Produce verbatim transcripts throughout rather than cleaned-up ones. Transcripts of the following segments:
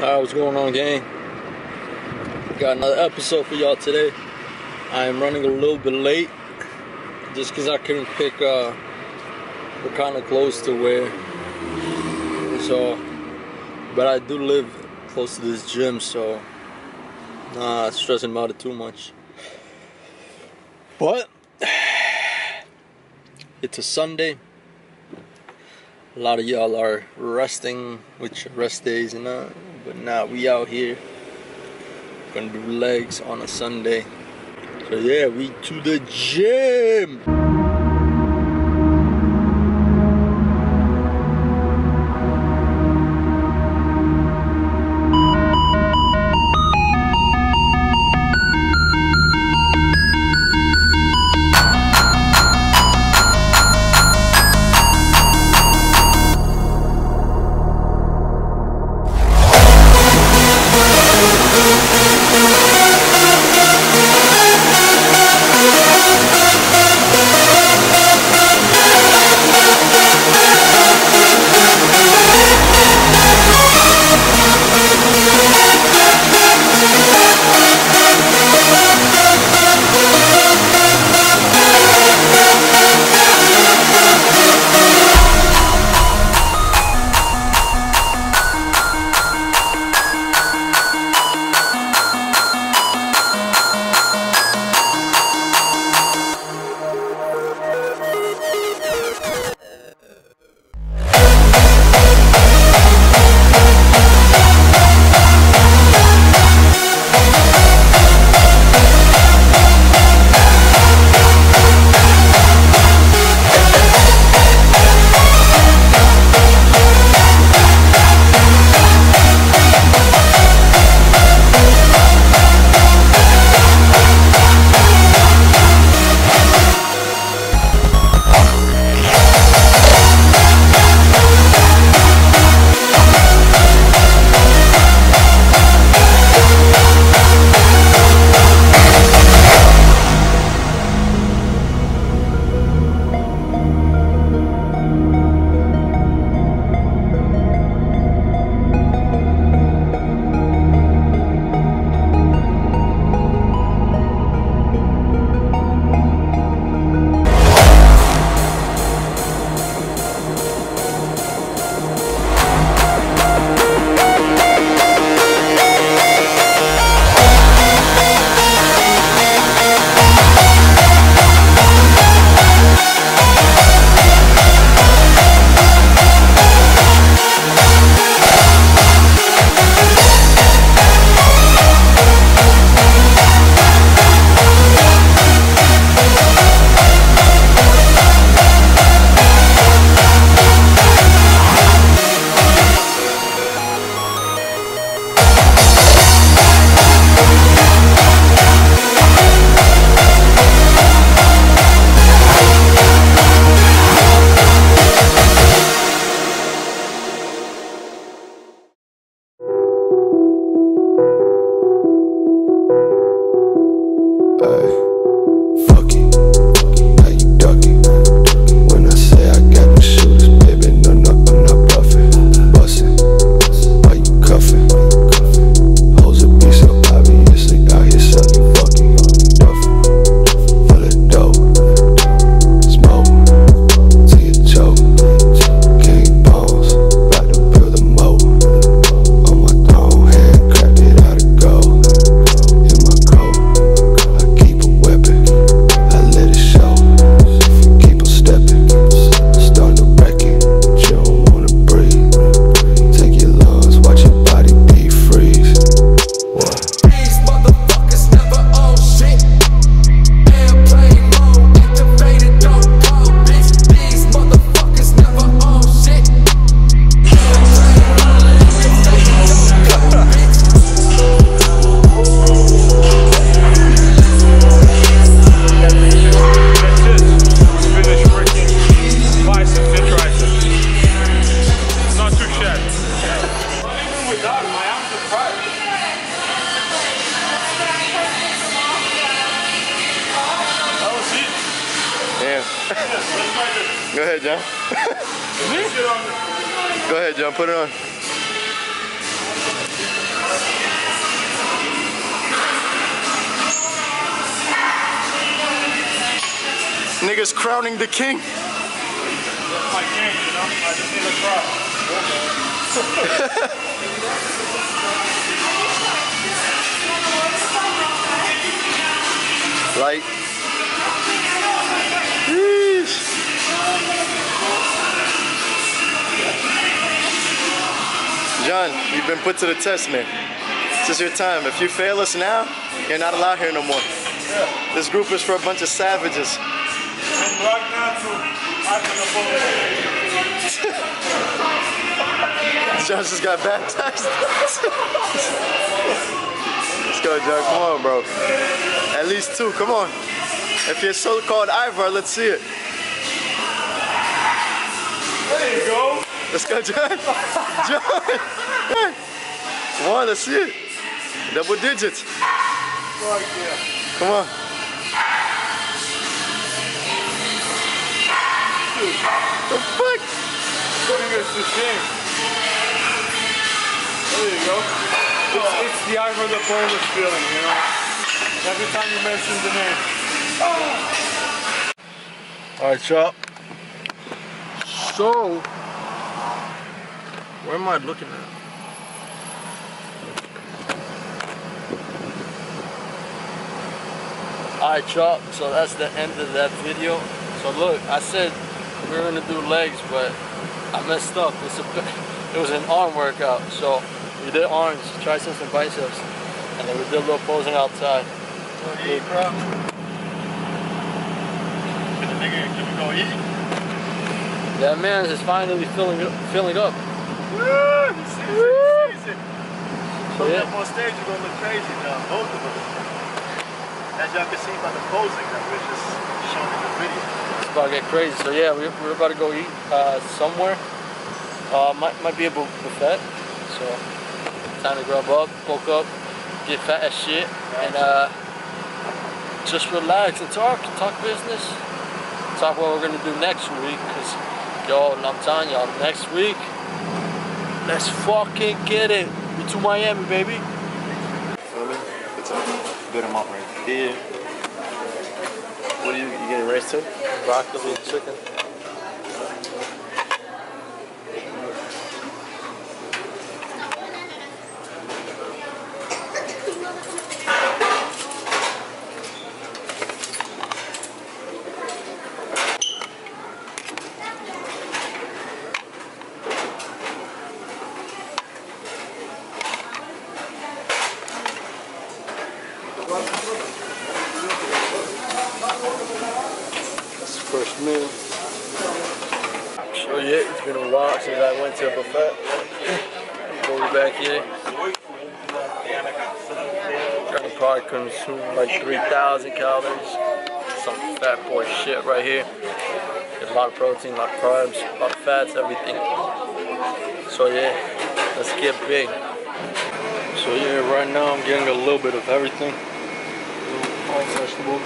Alright, what's going on, gang? Got another episode for y'all today. I am running a little bit late just because I couldn't pick uh, what kind of clothes to wear. So, but I do live close to this gym, so not stressing about it too much. But it's a Sunday. A lot of y'all are resting with your rest days and uh, but now we out here gonna do legs on a Sunday. So yeah, we to the gym. Go ahead, John. Go ahead, John. Put it on. Niggas crowning the king. That's my king, you know? I just need a crown. Light. Yeesh. John, you've been put to the test, man. This is your time. If you fail us now, you're not allowed here no more. Yeah. This group is for a bunch of savages. John just got baptized. Let's go, John. Come on, bro. At least two. Come on. If you're so-called Ivar, let's see it. There you go. Let's go, John. John. Come on, let's see it. Double digits. Right there. Come on. The fuck? Putting us to shame. There you go. It's, it's the Ivar the Polish feeling, you know? Every time you mention the name. Alright, y'all. So, where am I looking at? Alright, y'all. So that's the end of that video. So look, I said we were gonna do legs, but I messed up. It's a, it was an arm workout. So we did arms, triceps and biceps, and then we did a little posing outside. Eat, bro. Can the nigga, can we go eat? That man is finally filling up. Filling up. Woo! He's season, he's season. So yeah. up on stage, we're gonna look crazy now, both of us. As y'all can see by the posing that we're just showing in the video. It's about to get crazy. So yeah, we, we're about to go eat uh, somewhere. Uh, might might be a bu buffet. So time to grub up, bulk up, get fat as shit, and uh, just relax and talk, talk business, talk what we're gonna do next week. Cause yo, I'm telling y'all, next week, let's fucking get it. We to Miami, baby. Feel me? It's a bit of right here. What are you, you getting rice too? Broccoli and chicken. First meal. So yeah, it's been a while since I went to a buffet. We'll be back here. Gonna probably consume like three thousand calories. Some fat boy shit right here. There's a lot of protein, a lot of carbs, a lot of fats, everything. So yeah, let's get big. So yeah, right now I'm getting a little bit of everything. All vegetables.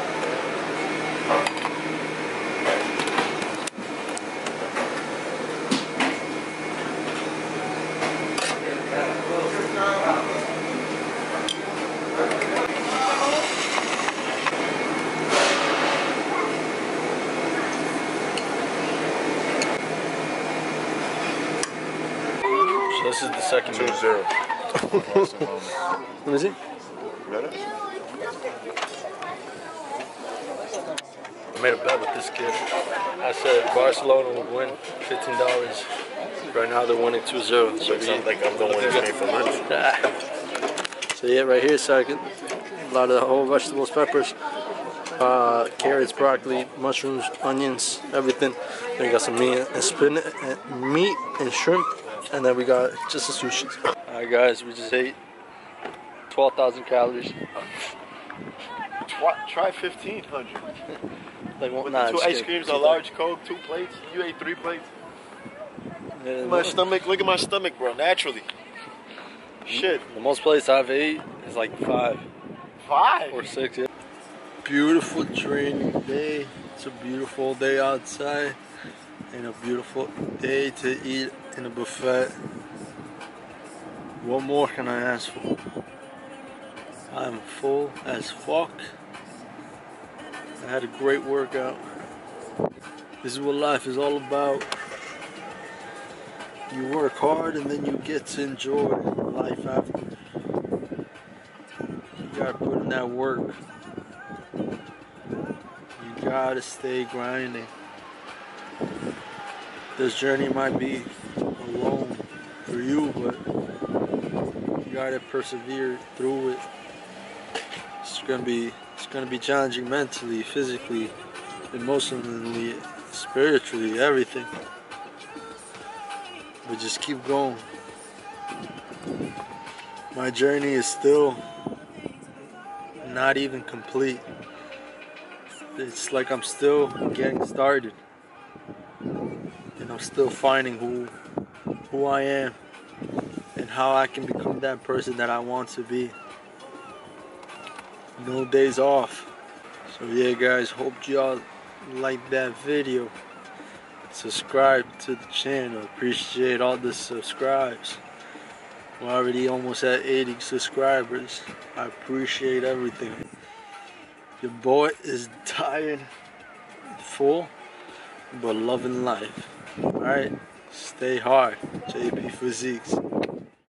This is the second two zero. Let me see. I made a bet with this kid. I said Barcelona would win fifteen dollars. Right now they're winning two zero. So it sounds like I'm the one who's paying for lunch. So yeah, right here, second. A lot of whole vegetables, peppers, uh, carrots, broccoli, mushrooms, onions, everything. Then we got some meat and spinach, meat and shrimp. And then we got just a sushi. Alright guys, we just ate twelve thousand calories. What? Try fifteen hundred. Like one, With nah, two ice creams, a large Coke, two plates. You ate three plates. Yeah, my stomach, look at my stomach, bro, naturally. Shit. The most plates I've ate is like five. Five? Or six, yeah. Beautiful training day. It's a beautiful day outside. And a beautiful day to eat in a buffet. What more can I ask for? I'm full as fuck. I had a great workout. This is what life is all about. You work hard and then you get to enjoy life after. You gotta put in that work. You gotta stay grinding. This journey might be alone for you, but you gotta persevere through it. It's gonna be it's gonna be challenging mentally, physically, emotionally, spiritually, everything. But just keep going. My journey is still not even complete. It's like I'm still getting started. And I'm still finding who who I am and how I can become that person that I want to be. No days off. So yeah guys, hope y'all liked that video. Subscribe to the channel. Appreciate all the subscribes. We're already almost at eighty subscribers. I appreciate everything. Your boy is dying full but loving life. Alright, stay hard. J P Physiques.